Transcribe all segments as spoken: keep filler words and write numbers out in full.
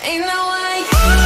Ain't no way.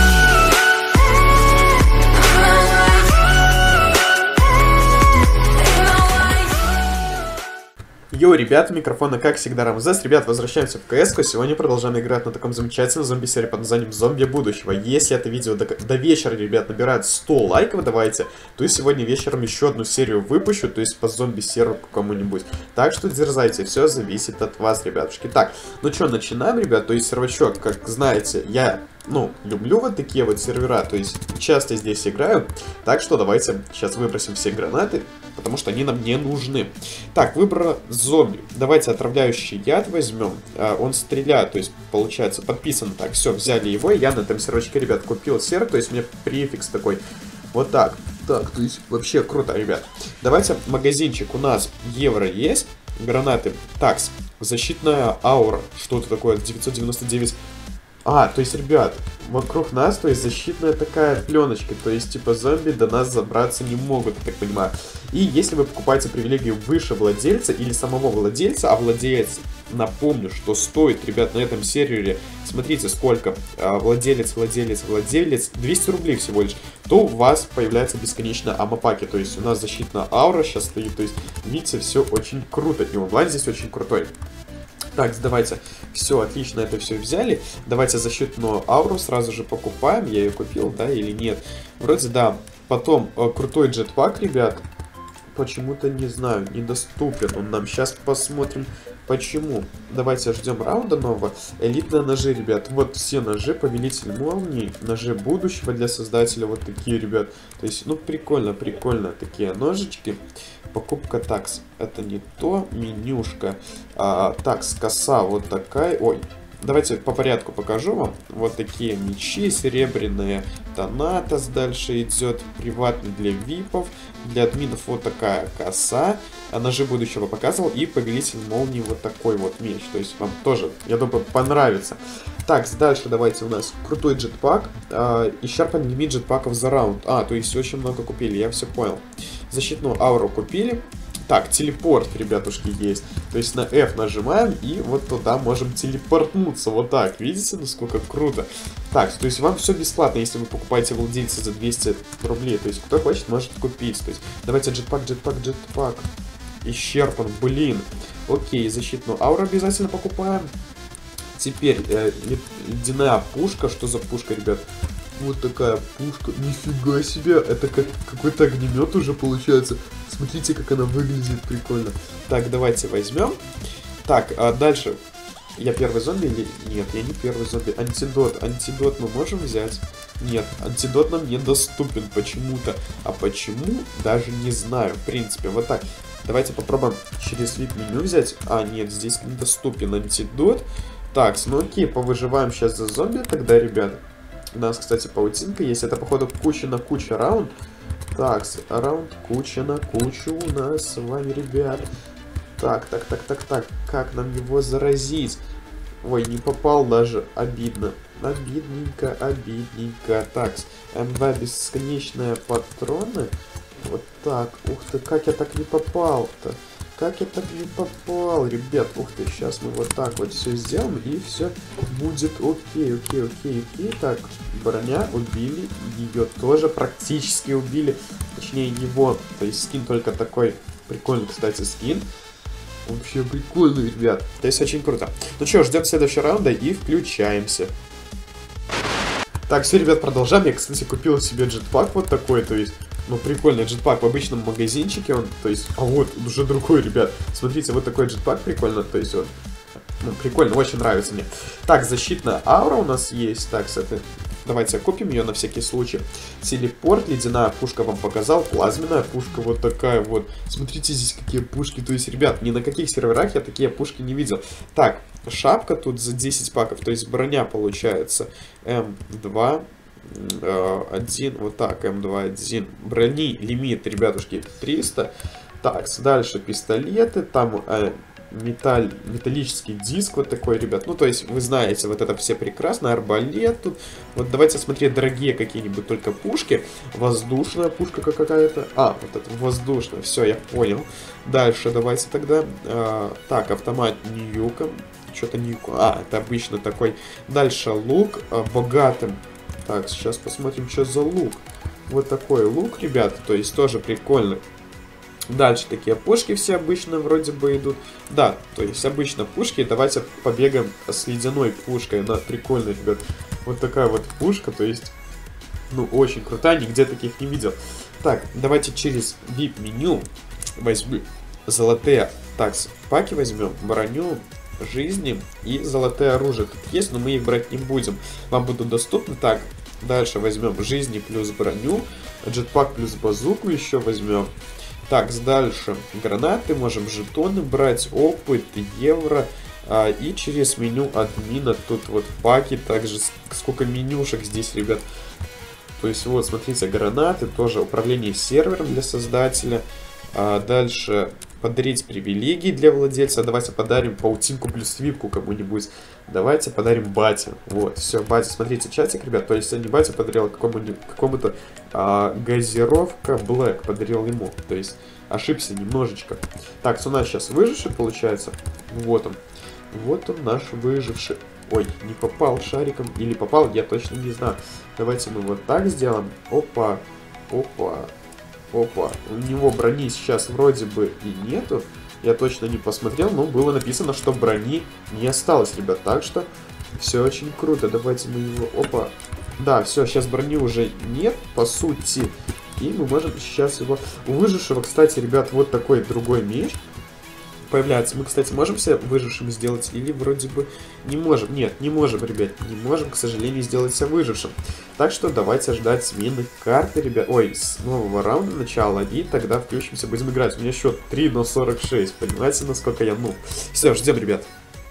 Йоу, ребята, микрофона как всегда Рамзес. Ребят, возвращаемся в КС-ку. Сегодня продолжаем играть на таком замечательном зомби-серии под названием Зомби Будущего. Если это видео до, до вечера, ребят, набирает сто лайков, давайте, то сегодня вечером еще одну серию выпущу, то есть по зомби-серу кому-нибудь. Так что дерзайте, все зависит от вас, ребятушки. Так, ну что, начинаем, ребят. То есть сервачок, как знаете, я... Ну, люблю вот такие вот сервера, то есть часто здесь играю. Так что давайте сейчас выбросим все гранаты, потому что они нам не нужны. Так, выбор зомби. Давайте отравляющий яд возьмем. А, он стреляет, то есть получается подписан. Так, все, взяли его. Я на этом сервачке, ребят, купил сервер, то есть у меня префикс такой. Вот так. Так, то есть вообще круто, ребят. Давайте магазинчик. У нас евро есть. Гранаты. Такс. Защитная аура. Что-то такое. девятьсот девяносто девять. А, то есть, ребят, вокруг нас, то есть, защитная такая пленочка, то есть, типа, зомби до нас забраться не могут, я так понимаю. И если вы покупаете привилегию выше владельца или самого владельца, а владелец, напомню, что стоит, ребят, на этом сервере, смотрите, сколько, а, владелец, владелец, владелец, двести рублей всего лишь, то у вас появляется бесконечно амапаки, то есть, у нас защитная аура сейчас стоит, то есть, видите, все очень круто, и онлайн здесь очень крутой. Так, давайте, все, отлично, это все взяли. Давайте защитную ауру сразу же покупаем. Я ее купил, да, или нет? Вроде да. Потом э, крутой джетпак, ребят. Почему-то, не знаю, недоступен он нам. Сейчас посмотрим, почему. Давайте ждем раунда нового. Элитные ножи, ребят. Вот все ножи, повелитель молний, ножи будущего для создателя. Вот такие, ребят. То есть, ну, прикольно, прикольно. Такие ножички. Покупка такс. Это не то. Менюшка. А, такс, коса вот такая. Ой. Давайте по порядку покажу вам. Вот такие мечи серебряные. Танатос дальше идет. Приватный для випов. Для админов вот такая коса. А ножи будущего показывал. И повелитель молнии вот такой вот меч. То есть вам тоже, я думаю, понравится. Так, дальше давайте у нас крутой джетпак. А, исчерпан лимит джетпаков за раунд. А, то есть очень много купили, я все понял. Защитную ауру купили. Так, телепорт, ребятушки, есть. То есть на F нажимаем и вот туда можем телепортнуться. Вот так, видите, насколько круто. Так, то есть вам все бесплатно, если вы покупаете владельца за двести рублей. То есть кто хочет, может купить. То есть давайте джетпак, джетпак, джетпак. Исчерпан, блин. Окей, защитную ауру обязательно покупаем. Теперь э, ледяная пушка. Что за пушка, ребят? Вот такая пушка. Нифига себе. Это как какой-то огнемет уже получается. Смотрите, как она выглядит прикольно. Так, давайте возьмем. Так, а дальше. Я первый зомби или... Нет, я не первый зомби. Антидот. Антидот мы можем взять? Нет, антидот нам недоступен почему-то. А почему? Даже не знаю. В принципе, вот так. Давайте попробуем через вид меню взять. А, нет, здесь недоступен антидот. Так, ну окей, повыживаем сейчас за зомби тогда, ребят. У нас, кстати, паутинка есть. Это, походу, куча на куча раунд. Так, раунд куча на кучу у нас с вами, ребят. Так, так, так, так, так. Как нам его заразить? Ой, не попал даже. Обидно. Обидненько, обидненько. Так, эм два бесконечные патроны. Вот так. Ух ты, как я так не попал-то? Как я так не попал, ребят? Ух ты, сейчас мы вот так вот все сделаем, и все будет окей, окей, окей, окей. Так, броня убили, ее тоже практически убили. Точнее, его. То есть скин только такой. Прикольный, кстати, скин. Вообще прикольный, ребят. То есть очень круто. Ну что, ждем следующего раунда и включаемся. Так, все, ребят, продолжаем. Я, кстати, купил себе джетпак вот такой, то есть... Ну, прикольный джетпак в обычном магазинчике, он, то есть, а вот, уже другой, ребят. Смотрите, вот такой джетпак прикольно, то есть, вот, ну, прикольно, очень нравится мне. Так, защитная аура у нас есть, так, с этой, давайте купим ее на всякий случай. Телепорт, ледяная пушка вам показал, плазменная пушка вот такая вот. Смотрите, здесь какие пушки, то есть, ребят, ни на каких серверах я такие пушки не видел. Так, шапка тут за десять паков, то есть, броня получается эм два. Один, вот так, эм два, один. Брони, лимит, ребятушки, триста. Так, дальше пистолеты, там э, металл, металлический диск вот такой, ребят. Ну, то есть, вы знаете, вот это все прекрасно. Арбалет тут. Вот давайте смотреть дорогие какие-нибудь только пушки. Воздушная пушка какая-то. А, вот это воздушная, все, я понял. Дальше давайте тогда. Э, так, автомат Ньюком. что-то не... А, это обычно такой. Дальше лук а, богатым. Так, сейчас посмотрим, что за лук. Вот такой лук, ребята, то есть тоже прикольно. Дальше такие пушки все обычно вроде бы идут. Да, то есть обычно пушки. Давайте побегаем с ледяной пушкой. Она прикольная, ребят. Вот такая вот пушка, то есть, ну, очень крутая, нигде таких не видел. Так, давайте через ви ай пи-меню возьмем золотые такс паки, возьмем броню, жизни и золотое оружие. Тут есть, но мы их брать не будем. Вам будут доступны. Так, дальше возьмем жизни плюс броню, джетпак плюс базуку еще возьмем. Так, дальше гранаты, можем жетоны брать, опыт, евро. А, и через меню админа тут вот паки, также сколько менюшек здесь, ребят. То есть вот, смотрите, гранаты, тоже управление сервером для создателя. А дальше подарить привилегии для владельца. Давайте подарим паутинку плюс випку кому-нибудь. Давайте подарим бате. Вот, все, бате. Смотрите, чатик, ребят. То есть, не батя подарил какому-то какому а, газировка Black. Подарил ему. То есть, ошибся немножечко. Так, у нас сейчас выживший получается. Вот он. Вот он наш выживший. Ой, не попал шариком. Или попал, я точно не знаю. Давайте мы вот так сделаем. Опа. Опа. Опа, у него брони сейчас вроде бы и нету. Я точно не посмотрел, но было написано, что брони не осталось, ребят. Так что все очень круто. Давайте мы его... Опа. Да, все, сейчас брони уже нет, по сути. И мы можем сейчас его... У выжившего, кстати, ребят, вот такой другой меч появляется. Мы, кстати, можем себя выжившим сделать или вроде бы не можем? Нет, не можем, ребят, не можем, к сожалению, сделать себя выжившим. Так что давайте ждать смены карты, ребят. Ой, с нового раунда начала, и тогда включимся, будем играть. У меня счет три на сорок шесть, понимаете, насколько я ну. Все, ждем, ребят.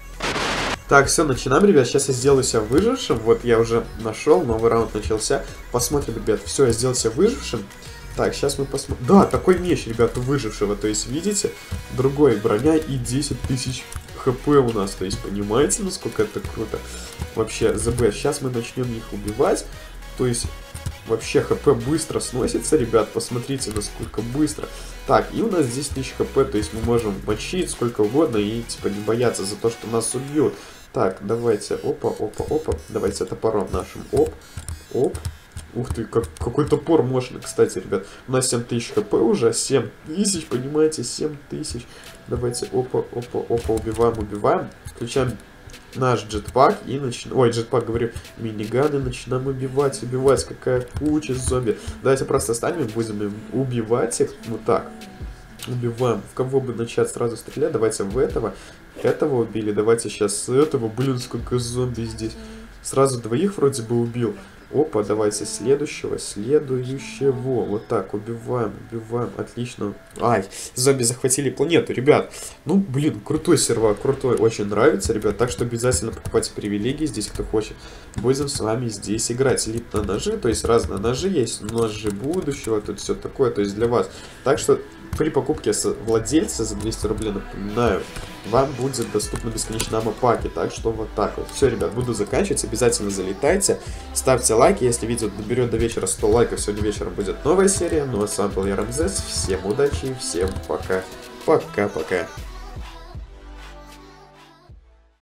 Так, все, начинаем, ребят. Сейчас я сделаю себя выжившим. Вот я уже нашел, новый раунд начался. Посмотрим, ребят. Все, я сделал себя выжившим. Так, сейчас мы посмотрим. Да, такой меч, ребята, выжившего. То есть, видите, другой броня и десять тысяч хп у нас. То есть, понимаете, насколько это круто? Вообще, ЗБ. Сейчас мы начнем их убивать. То есть, вообще, хп быстро сносится, ребят. Посмотрите, насколько быстро. Так, и у нас десять тысяч хп. То есть, мы можем мочить сколько угодно и, типа, не бояться за то, что нас убьют. Так, давайте. Опа, опа, опа. Давайте топором нашим. Оп, оп. Ух ты, как, какой топор мощный, кстати, ребят. У нас семь тысяч хп уже, семь тысяч, понимаете, семь тысяч. Давайте, опа, опа, опа, убиваем, убиваем. Включаем наш джетпак и начинаем... Ой, джетпак, говорю, миниганы, начинаем убивать, убивать. Какая куча зомби. Давайте просто станем, будем убивать их, вот так. Убиваем. В кого бы начать сразу стрелять? Давайте в этого. Этого убили, давайте сейчас с этого. Блин, сколько зомби здесь. Сразу двоих вроде бы убил. Опа, давайте следующего, следующего. Вот так, убиваем, убиваем. Отлично. Ай, зомби захватили планету, ребят. Ну, блин, крутой сервак, крутой. Очень нравится, ребят. Так что обязательно покупайте привилегии здесь, кто хочет. Будем с вами здесь играть. Элит на ножи, то есть разные ножи есть. Ножи будущего, тут все такое, то есть для вас. Так что при покупке с владельца за двести рублей, напоминаю, вам будет доступно бесконечно амапаки. Так что вот так вот. Все, ребят, буду заканчивать. Обязательно залетайте. Ставьте лайки. Если видео доберет до вечера сто лайков, сегодня вечером будет новая серия. Ну а с вами был я, Рамзес. Всем удачи и всем пока. Пока-пока.